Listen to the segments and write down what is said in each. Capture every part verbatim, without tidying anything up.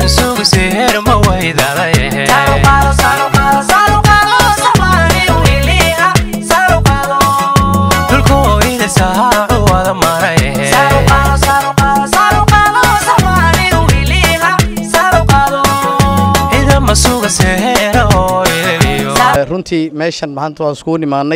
سوق سهر ما ويداده دلكويدا ساعو ودا ماريه إذا ما سوق سهر runtii meeshan maanta waan isku nimaanay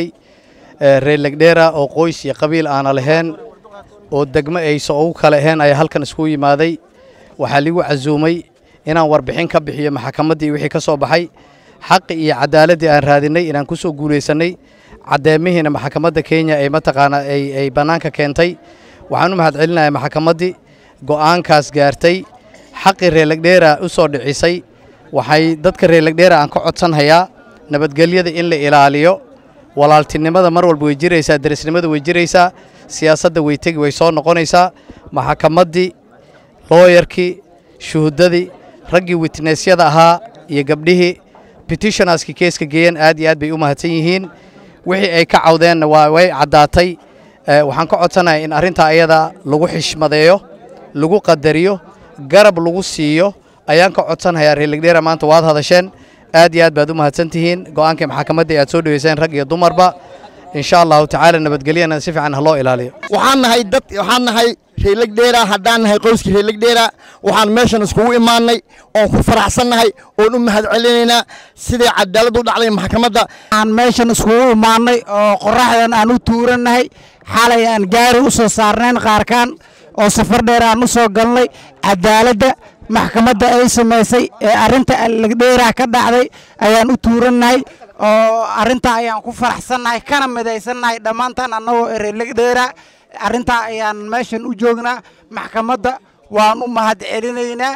reer Lagdheera oo qoys iyo qabiil aan lahayn oo degmo ay soo kala ahayn ay halkan isku yimaaday waxa lagu casuumay inaan warbixin ka bixiyo maxkamaddii wixii ka soo baxay xaq iyo cadaalad aan raadinay inaan ku soo guuleysanay cadeemihiina maxkamadda Kenya ay mataqaana ay ay banaanka keentay waxaan u mahadcelinayaa maxkamaddii go'aankaas gaartay xaqi reer Lagdheera u soo dhicisay waxay dadka reer Lagdheera aan ka codsanayaa nabadgelyada in la ilaaliyo walaaltinimada mar walba way jiraysaa darisnimada way jiraysaa siyaasadda way tagi way soo noqonaysaa maxkamaddii lawyerkii shuhudadii raggii witnessyada ahaa iyo gabdhihii petitionerski keeska geeyeen aad iyo aad bay u mahadsan yihiin wixii ay ka cawdeen waa way cadaatay waxaan ka codsanayaa in arrinta ayada lagu xishmadeeyo lagu qadariyo garab lagu siiyo ayaan ka codsanayaa reer Lagdheera maanta waad hadasheen aad iyo aad baad u mahadsantihiin go'aanka maxkamadda aad soo dhaweyseen rag iyo dumarba insha Allah ta'ala nabadgelyana si fiican loo ilaaliyo waxaan nahay dad waxaan nahay reer Lagdheera haddaan nahay qoyska reer Lagdheera waxaan meeshan iskugu imaanay oo ku faraxsanahay oo u mahadcelinaynaa sidii cadaalad u dhacday maxkamadda aan meeshan iskugu imaanay oo qoraxdan aan u tuuranahay xalay aan gaari u soo saarneen qaarkan oo safar dheer aan u soo galnay cadaaladda maxkamadda ay sameysay ee arinta Lagdheera ka dhacday ayaan u tuuranahay oo arinta ayaan ku faraxsanahay kana midaysanahay dhamaantan annagoo reer Lagdheera arinta ayaan meeshan u joognaa maxkamadda waan u mahadcelinaynaa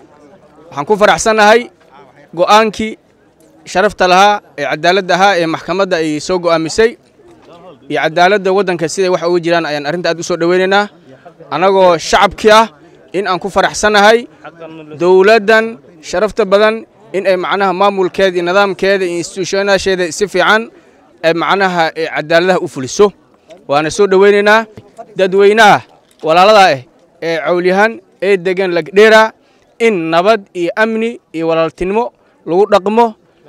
waxaan ku faraxsanahay go'aankii sharafta lahaa ee cadaaladda ahaa ee maxkamadda ay soo go'aamisay iyo cadaaladda waddanka siday wax ugu jiraan ayaan arinta aad u soo dhaweynaynaa annagoo shacabkii ah in aan ku faraxsanahay dawladdan sharafta badan in ay macnaha maamulkeeda iyo nidaamkeeda iyo institutionasheeda si fiican ay macnaha cadaaladaha u fuliso waana soo dhaweynaynaa dadweynaha walaalada ah ee cawliyahan ee degan Lagdheera in nabad iyo amni iyo walaaltinimo lagu dhaqmo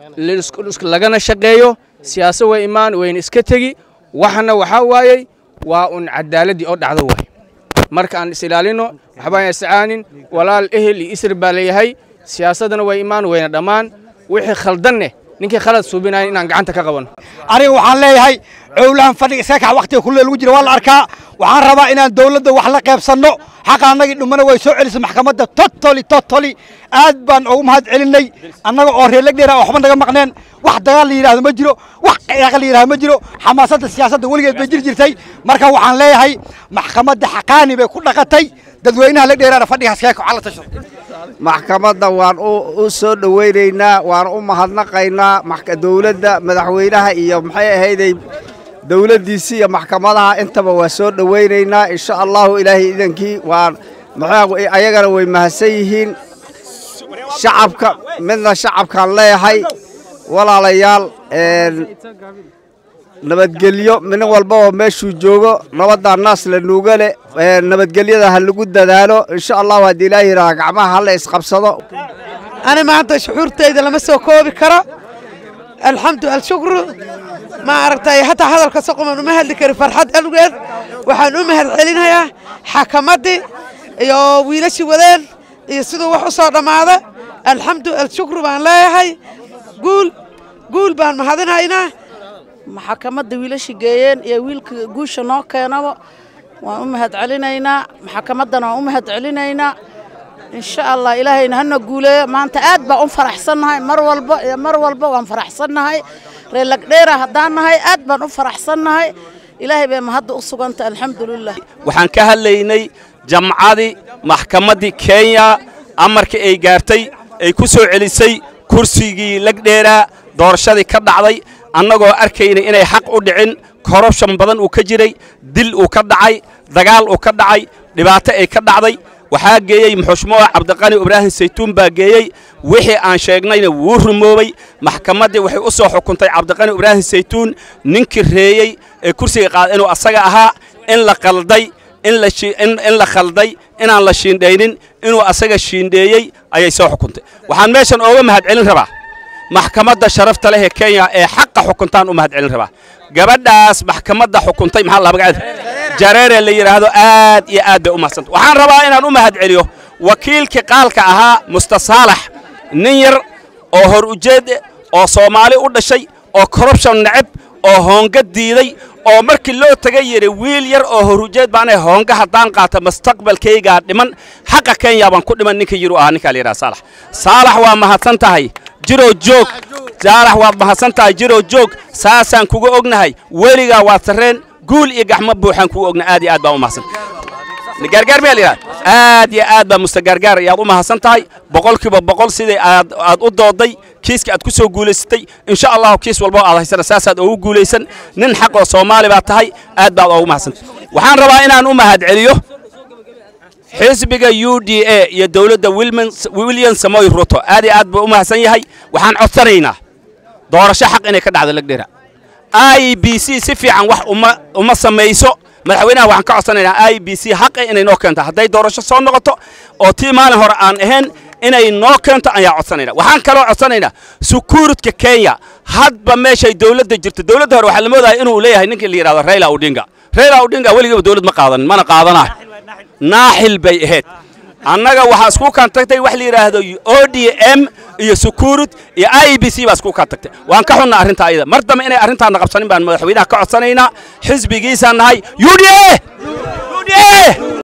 lagana shaqeeyo siyaasad way imaan weyn iska tagi waxna waxa waayay waa un cadaaladii oo dhacdo way marka aan is ilaalino waxba aan iscaanin walaal ehel iyo isr baa leeyahay siyaasadana way imaan weyna dhamaan wixii khaldanne ninkii khalad suubinay inaan gacanta ka qabano aniga waxaan leeyahay cawlahan fadhiga iska kax waqtiga kullee lagu jiro waa la arkaa waxaan rabaa inaan dawladda wax la qaybsano xaq anagii dhumana way soo celisay maxkamadda totally totally aad baan ugu mahadcelinay annaga oo reer Lagdheera waxba naga maqneen wax dagaal la yiraahdo ma jiro wax qiyaaq la yiraahdo ma jiro xamaasadda siyaasadda waligeed bay jir jirtay marka waxaan leeyahay maxkamadda xaqaani bay ku dhaqatay dadweynaha Lagdheera fadhiga iska kax la tasho maxkamadda waan u soo dhaweynaynaa waan u mahadnaqaynaa maxka dawladda madaxweynaha iyo maxay ahayday dawladdiisa iyo maxkamadaha intaba waa soo dhaweynaynaa insha Allah ilaahay idankii waan maxay ayagana way mahadsan yihiin shacabka midna shacabkan leeyahay walaalayaal een nabadgelyo min walba oo meeshuu joogo nabadda naas la nuugale nabadgelyada ha lagu dadaalo insha Allah hadii ilaahay raa gacmaha la isqabsado ana maanta shucuurtayda lama soo koobi karo alxamdulillah shukru ma aragtay hatta hadalka saqoman uma hadli kari farxad algeed waxaan u mahadcelinayaa xakamadii iyo wiilashii wadeen iyo sidoo wax u soo dhamaada alxamdulillah shukru baan leeyahay guul guul baan mahadinaynaa maxkamadda wiilashii geeyeen iyo wiilka guusha noo keenaba waan u mahadcelinaynaa maxkamaddana waan u mahadcelinaynaa insha Allah ilaahayna hana guuleeyo maanta aad baan u faraxsanahay mar walba iyo mar walba waan faraxsanahay reer Lagdheera haddaan nahay aad baan u faraxsanahay ilaahay baa mahad u suganta alxamdulillah waxaan ka hadlaynay jamcadii maxkamaddii Kenya amarka ay gaartay ay ku soo celisay kursigii Lagdheera doorashadii ka dhacday annagoo arkaynay inay xaq u dhicin corruption badan uu ka jiray dil uu ka dhacay dagaal uu ka dhacay dhibaato ay ka dhacday waxaa geeyay muxushmoo Cabdiqani Ibrahim Saytuun baa geeyay wixii aan sheegnayna wuu rumoobay maxkamadda waxay u soo xukuntay Cabdiqani Ibrahim Saytuun ninkii reeyay ee kursiga qaad inuu asaga ahaa in la qalday in la in in la khalday inaan la shiindhaynin inuu asaga shiindheeyay ayay soo xukuntay waxaan meeshan ooga mahad celin rabaa maxkamadda sharafta leh ee Kenya ee xaq xukuntaan u mahad celin rabaa gabadhaas maxkamadda xukuntay maxaa la magacaad jareere la yiraahdo aad iyo aad bay u mahadsan waxaan rabaa inaan u mahad celiyo wakiilka qaalka ahaa mustasaalax nin yar oo hor ujeed oo Soomaali u dhashay oo corruption nacab oo hoonga diiday oo markii loo tagay yiri wiil yar oo hor ujeed baanay hoonga hadaan qaata mustaqbalkayga dhiman xaqa Kenya baan ku dhiman ninka yiri ah ninka la yiraahdo Saalax Saalax waa mahadsan tahay jiro joog Saalax waa mahadsan tahay jiro joog saasaan kugu ognahay weliga waa sareen guul iyo gaxma buuxan kugu ogna aad iyo aad baa u mahadsan gargaar meel yaa aad iyo aad baa mustagargaar yaad u mahadsan tahay boqolkiiba boqol sidii aad aad u dooday kiiska aad ku soo guuleysatay insha Allah kiis walba aad haysana saasaad ugu guuleysan nin xaq oo Soomaali baa tahay aad baa ugu mahadsan waxaan rabaa inaan u mahad celiyo xisbiga U D A iyo dawladda William Samoei Ruto aad iyo aad baa u mahadsan yahay waxaan codsanaynaa doorasho xaq inay ka dhacdo Lagdheera I B C si fiican wax uma uma sameeyso madaxweynaha waxaan ka codsanaynaa I B C xaq inay noo keento haday doorasho soo noqoto oo tii maalin hore aan ahayn inay noo keento ayaa codsanaynaa waxaan kaloo codsanaynaa sukuuridka Kenya hadba meeshay dawladda jirto dawladda hore waxa la moodahay inuu leeyahay ninka la yiraahdo Raila Odinga Raila Odinga weligiiba dawlad ma qaadan mana qaadanayo naaxil bay ahayd annaga waxa isku kaantagtay wax la yiraahdo O D M iyo sukuurid iyo I B C baa isku kaantagtay waan ka xunna arrinta ayada mar dambe inay arrintaana qabsanin baan madaxweynaha ka codsanaynaa xisbigiisa nahay U D A U D A